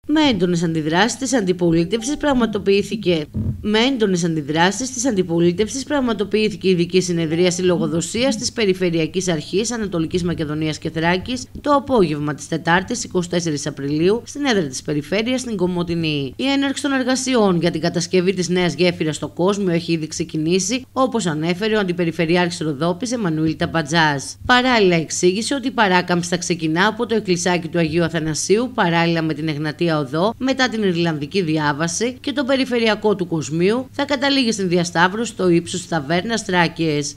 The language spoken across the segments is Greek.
Με έντονες αντιδράσεις της αντιπολίτευσης πραγματοποιήθηκε ειδική συνεδρίαση λογοδοσίας της Περιφερειακής Αρχής Ανατολικής Μακεδονίας και Θράκης το απόγευμα της Τετάρτης 24 Απριλίου στην έδρα της Περιφέρειας στην Κομοτηνή. Η έναρξη των εργασιών για την κατασκευή της νέας γέφυρας στο Κόσμιο έχει ήδη ξεκινήσει, όπως ανέφερε ο Αντιπεριφερειάρχης Ροδόπης Εμμανουήλ Ταπατζάς. Παράλληλα, εξήγησε ότι η παράκαμψη θα ξεκινά από το εκκλησάκι του Αγίου Αθανασίου παράλληλα με την Εγνατία Οδό μετά την Ιρλανδική διάβαση και το περιφερειακό του Κοσμίου θα καταλήγει στην διασταύρωση στο ύψος της ταβέρνας Θράκιες.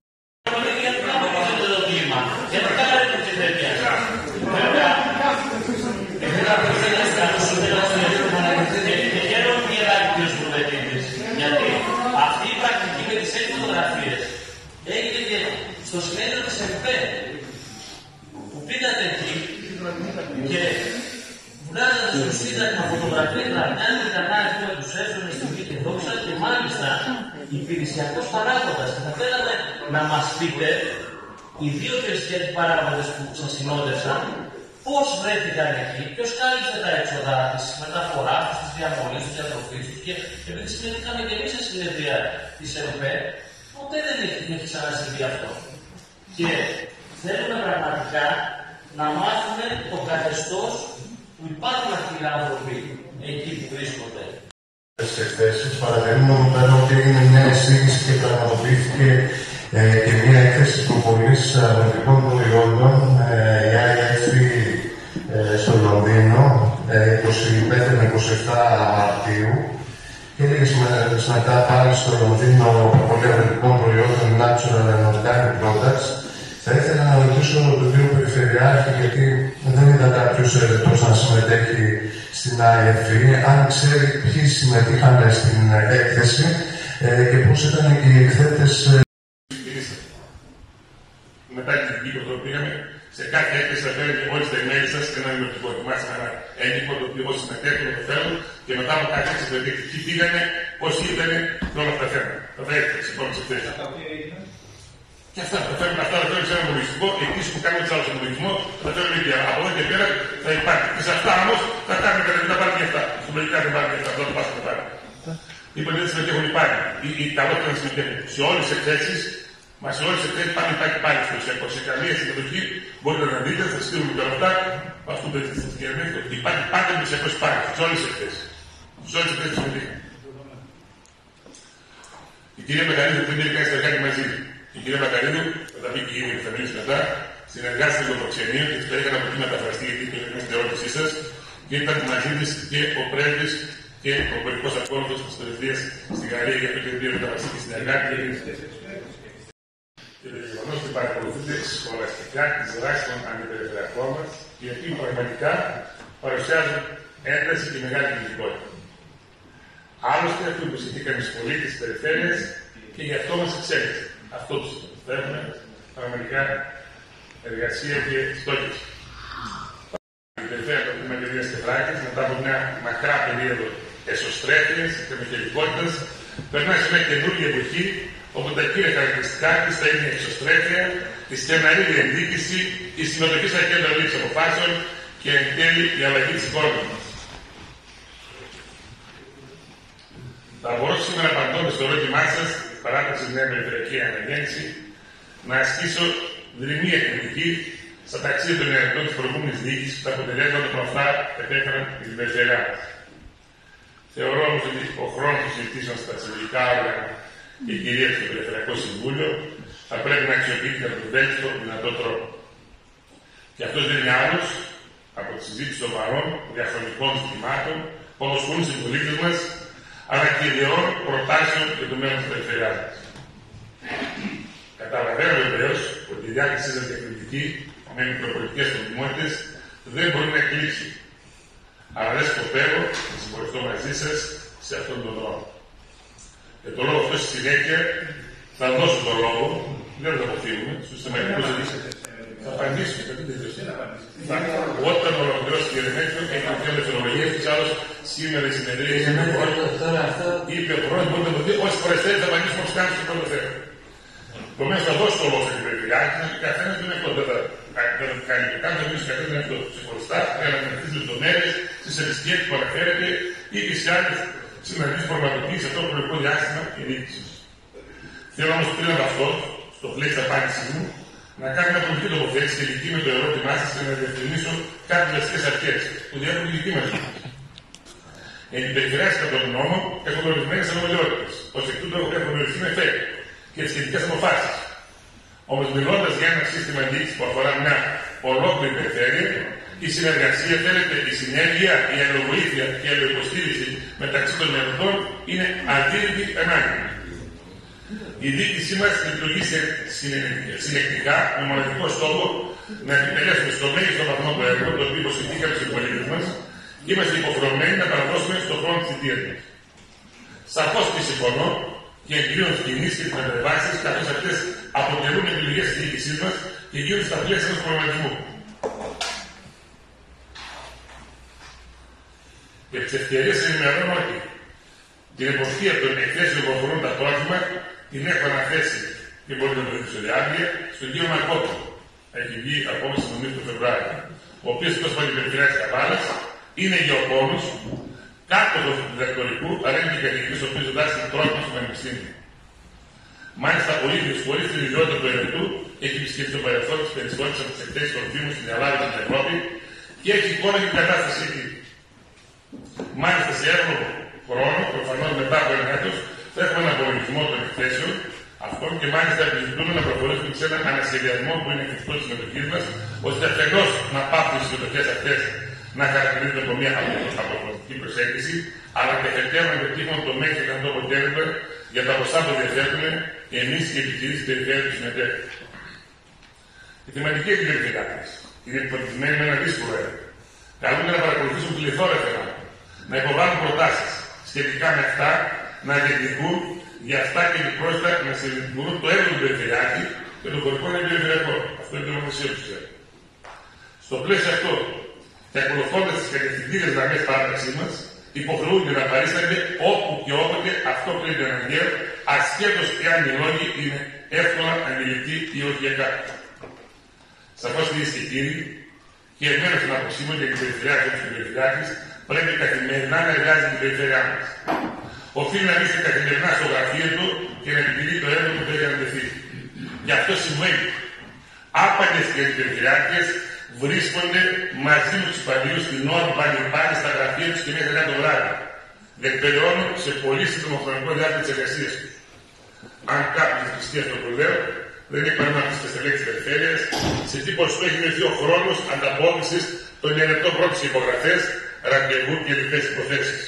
Στο συνέδριο της ΕΠΕ που πήγατε εκεί και βγάζατε στο Σύνταγμα φωτογραφία γραμμιάνου κανάλι που τους έφερε στη γη και δόξα και μάλιστα υπηρεσιακός παράγοντας. Και θα θέλαμε να μας πείτε οι δύο υπηρεσιακοί παράγοντες που σας συνόδευσαν πώς βρέθηκαν εκεί, ποιος κάλυψε τα έξοδα της μεταφοράς τους, της διαμονής, της διατροφής τους και επειδή συμμετείχαμε και εμείς σε συνεδρία της ΕΠΕ, ποτέ δεν έχει ξανασυμβεί αυτό. Και θέλουμε πραγματικά να μάθουμε το καθεστώς που υπάρχουν αυτοί οι άνθρωποι εκεί που βρίσκονται. Στις εκθέσεις παρατηρούμε εδώ πέρα ότι έγινε μια εισήγηση και πραγματοποιήθηκε και μια έκθεση του πωλής αγροτικών προϊόντων η IFC στο Λονδίνο 25 με 27 Μαρτίου και λίγες μέρες μετά πάλι στο Λονδίνο πολύ αγροτικών προϊόντων Natural and Organic Products. Θα ήθελα να ρωτήσω τον κύριο Περιφερειάρχη, γιατί δεν είδα κάποιος ερετός να συμμετέχει στην IFV, αν ξέρει ποιοι συμμετείχαν στην έκθεση και πώς ήταν και οι εκθέτες. Μετά την δική που πήγαμε, σε κάθε έκθεση θα φέρετε όλοι στα email σας ένα ενημερωτικό. Θυμάστε ένα έντυπο το οποίο συμμετέχουν, το θέλουν και μετά από κάθε έκθεση θα δείτε ποιοι πήγανε, πώς ήταν και όλα αυτά τα θέματα. Θα τα έχετε σε επόμενες εκθέσεις. Και αυτά θα φέρουμε σε ένα λογιστικό, εκείνοι που κάνουν τους άλλους τον λογισμό, θα φέρουμε και από εδώ και πέρα θα υπάρχει. Και σε αυτά όμως θα κάνουμε κατευθείαν πάρει και αυτά. Στο λογικά δεν πάρει και αυτά, αυτό το πάσχο θα πάρει. Λοιπόν, δεν συμμετέχουν υπάρχει. Οι καλότεροι να συμμετέχουν. Σε όλες τις εκθέσεις, μα σε όλες τις εκθέσεις πάμε υπάρχει πάλι στο ουσιακό. Σε καμία συμμετοχή μπορείτε να δείτε, θα στείλουμε και όλα αυτά. Αυτό το έτσι στην κοινωνία. Υπάρχει πάντα το ουσιακό υπάρχει. Σε όλες τις εκθέσεις. Σε όλες τις εκθέσεις συμμετείχαν. Η κυρία Μεγαλύτερη δεν πήρε κανένα συνεργάτη μαζί. Η κυρία Μακαρίδου, θα τα πει και η κυρία που θα μιλήσει μετά, συνεργάστηκε με το προξενείο και της περίγρανα από εκεί μεταφραστεί, γιατί το έκανε στην ερώτησή σας, και ήταν μαζί της και ο πρέσβης και ο πολιτικός ακόλουθος της Πρεσβείας στη Γαλλία για το οποίο πήρε μεταφραστεί και συνεργάτη. Και το γεγονός ότι παρακολουθούνται σχολαστικά τις δράσεις των αντιπεριφερειακών μας, οι οποίοι πραγματικά παρουσιάζουν ένταση και μεγάλη κινητικότητα. Άλλωστε, αυτό που συνθήκαμε στους πολίτες της περιφέρειας και γι' αυτό μας εξέλιξε. Αυτό τους θέλουμε, πραγματικά εργασία και στόχευση. Η περιφέρεια των Μακεδονίας και Θράκης, μετά από μια μακρά περίοδο εσωστρέφειας και μεχελικότητας, περνάει σε μια καινούργια εποχή, όπου τα κύρια χαρακτηριστικά της θα είναι η εξωστρέφεια, η στεναρή διεκδίκηση, η συμμετοχή στα κέντρα λήψης αποφάσεων και εν τέλει η αλλαγή της χώρας μας. Θα μπορώ σήμερα απαντώντας στο ερώτημά σας, παράταξη της νέα περιφερειακή αναγέννηση, να ασκήσω δρυμία κριτική στα ταξίδια των ενεργητών της προηγούμενης διοίκησης που τα αποτελέσματα από αυτά επέφεραν την περιφερειά μας. Θεωρώ όμως ότι ο χρόνος των συζητήσεων στα συλλογικά όργανα και κυρίως στο Περιφερειακό Συμβούλιο θα πρέπει να αξιοποιείται με τον βέλτιστο δυνατό τρόπο. Και αυτός δεν είναι άλλος από τη συζήτηση σοβαρών διαχρονικών ζητημάτων που απασχολούν στους πολίτες μας, αλλά και ιδεών προτάσεων για το μέλλον της περιφερειάς μας. Καταλαβαίνω βεβαίως ότι η διάκρισή σας διακριτική με μικροπολιτικές προτιμότητες δεν μπορεί να εκλείψει. Αλλά δεν σκοπεύω να συμμορφωθώ μαζί σας σε αυτόν τον δρόμο. Για τον λόγο αυτό στη συνέχεια θα δώσω τον λόγο, δεν θα αποφύγουμε, στους θεματικούς ειδήσεις. Θα απαντήσουμε, θα πείτε τελειώσει. Όταν ολοκληρώσει η Ερεμέτριο, έχει μια δευτερολογία και άλλος σήμερα η συνεδρία είπε ο Πρόεδρος, μπορείτε να το δείτε, όσες φορές θέλετε θα απαντήσουμε όπως κάνετε στο πρώτο θέμα. Επομένως θα δώσω το λόγο στην Περιφερειάρχη, καθένας δεν είναι καλλιτικά το οποίο καθένα αυτό ξεχωριστά, για να τι λεπτομέρειες, στις επισκέψεις που αναφέρεται ή και σε άλλες συναντήσεις που πραγματοποιήσει αυτό το προηγούμενο διάστημα και διοίκηση. Θέλω όμως πριν από αυτό, στο πλαίσιο της απάντησής μου, να κάνω μια πολιτική τοποθέτηση σχετική με το ερώτημά σας και να διευκρινίσω κάποιες βασικές αρχές που διέπουν τη δική μας ζωή. Οι περιφερειάσεις κατά τον νόμο έχουν ορισμένες ανομαλιότητες. Ως εκ τούτου έχουν οριστεί με ΦΕΚ και τις σχετικές αποφάσεις. Όμως, μιλώντας για ένα σύστημα διοίκησης που αφορά μια ολόκληρη περιφέρεια, η συνεργασία, θέλετε, η συνέργεια, η αλληλοβοήθεια και η αλληλοϊποστήριξη μεταξύ των μελετών είναι αντίρρητη ανάγκη. Η διοίκησή μας λειτουργεί συνεκτικά με μοναδικό στόχο να επιτελέσουμε στο μέγιστο βαθμό το έργο το οποίο υποσχεθήκαμε στους πολίτες μας και είμαστε υποχρεωμένοι να παραδώσουμε στον χρόνο της θητείας μας. Σαφώς και συμφωνώ και εγκρίνω τις κινήσεις και τις μεταβάσεις, καθώς αυτές αποτελούν επιλογές της διοίκησής μας και γίνονται στα πλαίσια ενός προγραμματισμού. Και τις ευκαιρίες ενημερώνω ότι την εποχή των εκθέσεων που αφορούν τα πρόβλημα την έχω αναθέσει και μπορείτε να το δείτε στο διάβγεια στον κύριο Μαρκόπουλο. Έχει βγει απόψε νομίζω το Φεβρουάριο, ο οποίος εκτός από την περιφερειακή Καβάλας είναι γεωπόνος, κάτοχος του διδακτορικού, αλλά είναι και καθηγητής ο οποίος διδάσκει τρόφιμα στο Πανεπιστήμιο. Μάλιστα, ο ίδιος χωρίς την ιδιότητα του ερευνητού έχει επισκεφτεί το παρελθόν της περισσότερες από τις εκθέσεις τροφίμων στην Ελλάδα και στην Ευρώπη και έχει εικόνα για την κατάσταση εκεί. Μάλιστα, σε εύλογο χρόνο, προφανώς μετά από ένα έτος, θα έχουμε έναν απολογισμό των εκθέσεων αυτών και μάλιστα επιζητούμε να προχωρήσουμε σε έναν ανασχεδιασμό που είναι εφικτό τη συμμετοχή μας, ώστε αφενός να πάψουν οι συμμετοχές αυτές να χαρακτηρίζονται από μια αποτελεσματική προσέγγιση, αλλά και αφετέρου να πετύχουν το μέγιστο δυνατό αποτέλεσμα για τα ποσά που διαθέτουμε εμείς και οι επιχειρήσεις της περιφέρειας που συμμετέχουν. Η θεματική επιλογή είναι υποτιμημένη με ένα δύσκολο έργο. Καλούνται να παρακολουθήσουν πληθώρα θεμάτων, να υποβάλουν προτάσεις σχετικά με αυτά, να διεκδικούν για αυτά και επιπρόσθετα να συνειδητοποιούν το έργο του περιφερειάρχη και το χωρικό να είναι περιφερειακό. Αυτό είναι το νομοθεσία του ξέρει. Στο πλαίσιο αυτό, και ακολουθώντας τις κατευθυντήριες γραμμές παράταξής μας, υποχρεούνται να παρίστανται όπου και όποτε αυτό κρίνεται αναγκαίο, ασχέτως εάν οι λόγοι είναι εύκολα αντιληπτοί ή όχι για κάποιον. Σαφώς, κυρίες και κύριοι, και εμένα στην άποψή μου και την περιφερειάρχη και την περιφερειάρχη πρέπει καθημερινά να εργάζεται την περιφερειά μας. Οφείλει να βρίσκεται καθημερινά στο γραφείο του και να επιτηρεί το έργο που πρέπει να ανατεθεί. Γι' αυτό συμβαίνει. Άπαντες και οι περιφερειάρχες βρίσκονται μαζί με τους υπαλλήλους την ώρα που πάνε στα γραφεία τους και μέχρι το βράδυ. Διεκπεραιώνουν σε πολύ σύντομο χρονικό διάστημα της εργασίας τους. Αν κάποιος πιστεί αυτό που λέω, δεν είναι παράδειγμα να στη λέξη περιφέρειας, σε τι ποσοστό έχει μειωθεί ο χρόνος ανταπόκρισης των διαλεπτών πρώτης υπογραφές, ραντεβού και λοιπές υποθέσεις.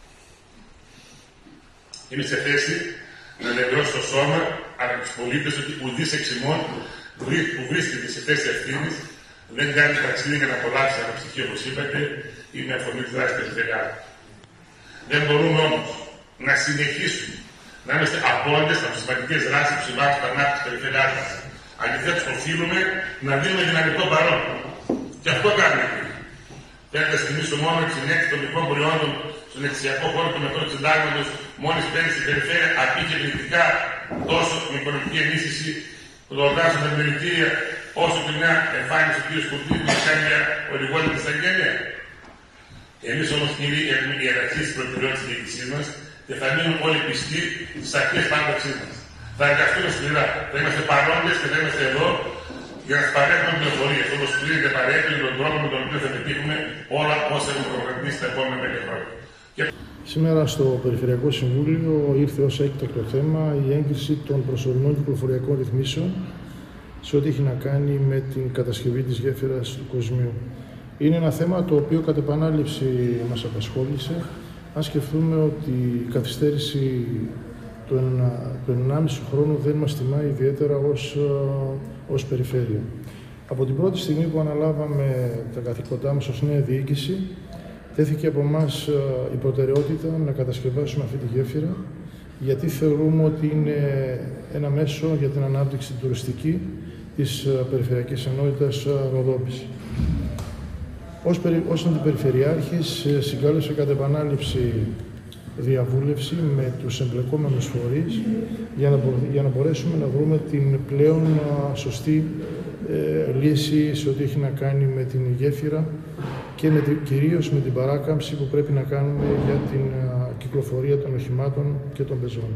Είμαι σε θέση να νευρώσω στο σώμα από τους πολίτες ότι ουδής εξ ημών που βρίσκεται σε θέση ευθύνης δεν κάνει ταξίδι για να απολαύσει ένα ψυχείο, όπως είπατε, ή με αφορμή της δράσης περιφερειάς. Δεν μπορούμε όμως να συνεχίσουμε να είμαστε απόντες από τις σημαντικές δράσεις που συμβάλλουν στην ανάπτυξη της περιφερειάς μας. Αντιθέτως, οφείλουμε να δίνουμε δυναμικό παρόν. Και αυτό κάνουμε εκεί. Πρέπει να θυμίσω μόνο τη συνέχιση των μικρών προϊόντων στον εξιακό χώρο του μετρό του συντάγματος, μόλις πέρυσι στην περιφέρεια απήχε πληκτικά τόσο την οικονομική ενίσχυση που το οργάνωσαν τα μελητήρια, όσο και μια εμφάνιση του κ. Σκουρτίδη που κάνει μια ολιγόλυτη εισαγγελία. Εμείς όμως, κύριοι, έχουμε ιεραρχήσει τις προτεραιότητες της διοίκησής μας και θα μείνουν όλοι πιστοί στις αρχές πάνταξής μας. Θα εργαστούμε σκληρά. Θα είμαστε παρόντες και θα είμαστε εδώ για να παρέχουμε πληροφορίες, όπως κρίνεται παρέχει τον τρόπο με τον οποίο θα πετύχουμε όλα όσα έχουμε προγραμματίσει τα επόμενα 5 χρόνια. Σήμερα στο Περιφερειακό Συμβούλιο ήρθε ως έκτακτο θέμα η έγκριση των προσωρινών κυκλοφοριακών ρυθμίσεων σε ό,τι έχει να κάνει με την κατασκευή της γέφυρας του Κοσμίου. Είναι ένα θέμα το οποίο κατ' επανάληψη μας απασχόλησε. Αν σκεφτούμε ότι η καθυστέρηση του 1,5 χρόνου δεν μας τιμά ιδιαίτερα ως περιφέρεια. Από την πρώτη στιγμή που αναλάβαμε τα καθήκοντά μας ως νέα διοίκηση, τέθηκε από εμάς η προτεραιότητα να κατασκευάσουμε αυτή τη γέφυρα, γιατί θεωρούμε ότι είναι ένα μέσο για την ανάπτυξη τουριστική της Περιφερειακής Ενότητας Ροδόπης. Ως αντιπεριφερειάρχης συγκάλεσα κατ' επανάληψη διαβούλευση με τους εμπλεκόμενους φορείς για να μπορέσουμε να βρούμε την πλέον σωστή λύση σε ό,τι έχει να κάνει με την γέφυρα και κυρίως με την παράκαμψη που πρέπει να κάνουμε για την κυκλοφορία των οχημάτων και των πεζών.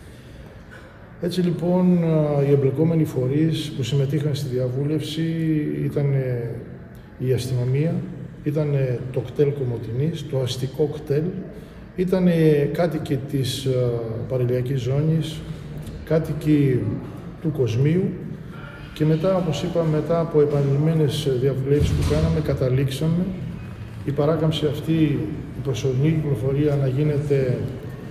Έτσι λοιπόν, οι εμπλεκόμενοι φορείς που συμμετείχαν στη διαβούλευση ήταν η αστυνομία, ήταν το κτέλ Κομοτηνής, το αστικό κτέλ, ήταν κάτοικοι της παραλιακής ζώνης, κάτοικοι του Κοσμίου και μετά, όπως είπα, μετά από επανειλημμένες διαβουλεύσεις που κάναμε, καταλήξαμε η παράκαμψη αυτή, η προσωρινή κυκλοφορία να γίνεται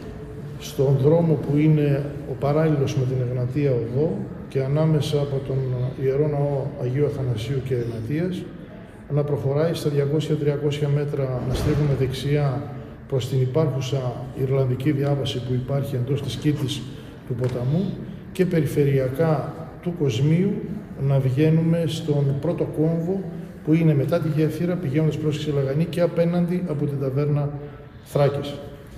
στον δρόμο που είναι ο παράλληλος με την Εγνατία Οδό και ανάμεσα από τον Ιερό Ναό Αγίου Αθανασίου και Εγνατίας, να προχωράει στα 200-300 μέτρα, να στρίβουμε δεξιά προς την υπάρχουσα Ιρλανδική διάβαση που υπάρχει εντός της κήτης του ποταμού και περιφερειακά του Κοσμίου να βγαίνουμε στον πρώτο κόμβο που είναι μετά τη γέφυρα πηγαίνοντας προς Ξυλαγανή και απέναντι από την ταβέρνα Θράκης.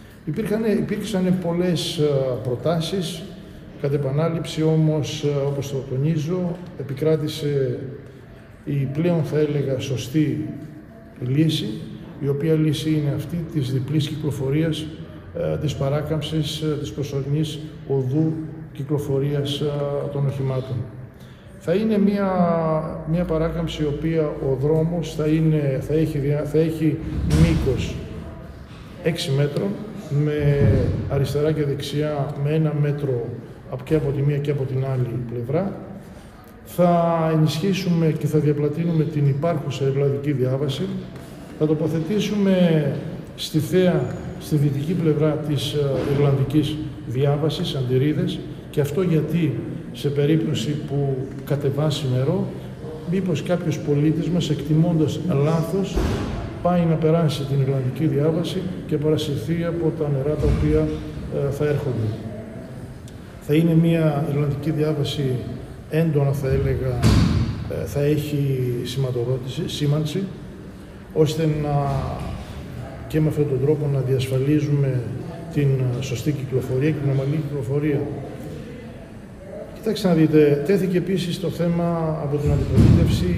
Υπήρξαν πολλές προτάσεις, κατ' επανάληψη όμως, όπως το τονίζω, επικράτησε η πλέον θα έλεγα σωστή λύση, η οποία λύση είναι αυτή της διπλής κυκλοφορίας, της παράκαμψης της προσωρινής οδού κυκλοφορίας των οχημάτων. Θα είναι μια παράκαμψη η οποία ο δρόμος θα έχει μήκος 6 μέτρων, με αριστερά και δεξιά με 1 μέτρο και από τη μία και από την άλλη πλευρά. Θα ενισχύσουμε και θα διαπλατείνουμε την υπάρχουσα Ιρλανδική διάβαση. Θα τοποθετήσουμε στη θέα, στη δυτική πλευρά της Ιρλανδικής διάβασης, αντιρρίδες, και αυτό γιατί σε περίπτωση που κατεβάσει νερό, μήπως κάποιος πολίτης μας, εκτιμώντας λάθος, πάει να περάσει την Ιρλανδική διάβαση και παρασυρθεί από τα νερά τα οποία θα έρχονται. Θα είναι μια Ιρλανδική διάβαση έντονα, θα έλεγα, θα έχει σήμανση, ώστε και με αυτόν τον τρόπο να διασφαλίζουμε την σωστή κυκλοφορία και την ομαλή κυκλοφορία. Κοιτάξτε να δείτε, τέθηκε επίσης το θέμα από την αντιπολίτευση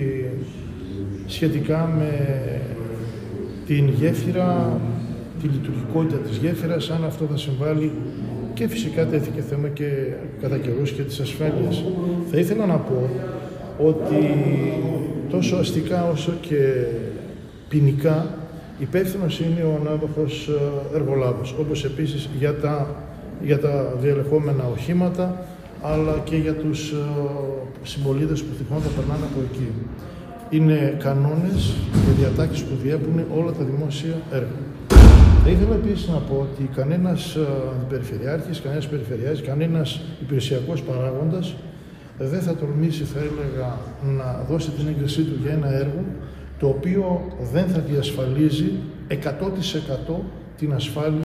σχετικά με την γέφυρα, τη λειτουργικότητα της γέφυρας, αν αυτό θα συμβάλλει, και φυσικά τέθηκε θέμα και κατά καιρούς και της ασφάλειας. Θα ήθελα να πω ότι τόσο αστικά όσο και ποινικά υπεύθυνος είναι ο ανάδοχος εργολάβος, όπως επίσης για τα διελεγχόμενα οχήματα, αλλά και για τους συμπολίτες που τυχόν θα περνάνε από εκεί. Είναι κανόνες και διατάξεις που διέπουν όλα τα δημόσια έργα. Θα ήθελα επίσης να πω ότι κανένας αντιπεριφερειάρχης, κανένας περιφερειάρχης, κανένας υπηρεσιακός παράγοντας δεν θα τολμήσει, θα έλεγα, να δώσει την έγκρισή του για ένα έργο το οποίο δεν θα διασφαλίζει 100% την ασφάλεια